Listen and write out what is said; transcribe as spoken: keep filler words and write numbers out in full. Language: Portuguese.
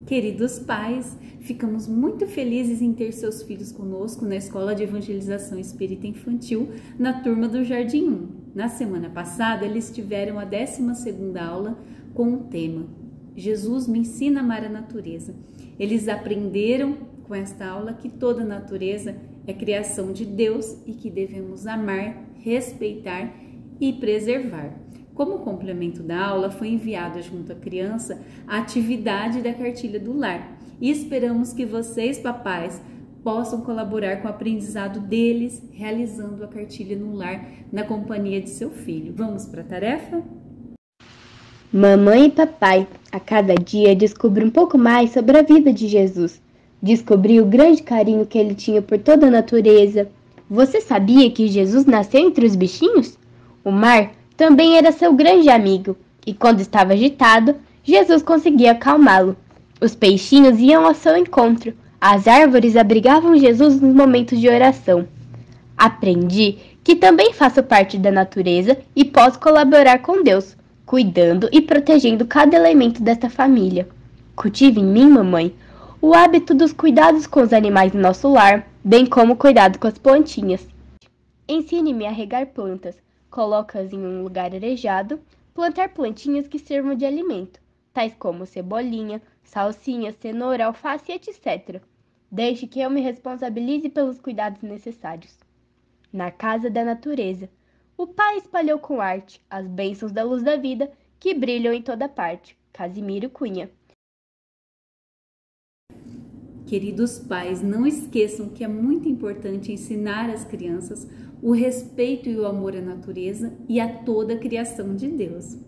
Queridos pais, ficamos muito felizes em ter seus filhos conosco na Escola de Evangelização Espírita Infantil, na turma do Jardim um. Na semana passada, eles tiveram a décima segunda aula com o tema Jesus me ensina a amar a natureza. Eles aprenderam com esta aula que toda a natureza é criação de Deus e que devemos amar, respeitar e preservar. Como complemento da aula, foi enviada junto à criança a atividade da cartilha do lar. E esperamos que vocês, papais, possam colaborar com o aprendizado deles, realizando a cartilha no lar na companhia de seu filho. Vamos para a tarefa? Mamãe e papai, a cada dia descubro um pouco mais sobre a vida de Jesus. Descobri o grande carinho que ele tinha por toda a natureza. Você sabia que Jesus nasceu entre os bichinhos? O mar também era seu grande amigo, e quando estava agitado, Jesus conseguia acalmá-lo. Os peixinhos iam ao seu encontro, as árvores abrigavam Jesus nos momentos de oração. Aprendi que também faço parte da natureza e posso colaborar com Deus, cuidando e protegendo cada elemento desta família. Cultive em mim, mamãe, o hábito dos cuidados com os animais no nosso lar, bem como o cuidado com as plantinhas. Ensine-me a regar plantas, coloca-as em um lugar arejado, plantar plantinhas que sirvam de alimento, tais como cebolinha, salsinha, cenoura, alface, etcétera. Deixe que eu me responsabilize pelos cuidados necessários. Na casa da natureza, o pai espalhou com arte as bênçãos da luz da vida que brilham em toda parte. Casimiro Cunha. Queridos pais, não esqueçam que é muito importante ensinar às crianças o respeito e o amor à natureza e a toda a criação de Deus.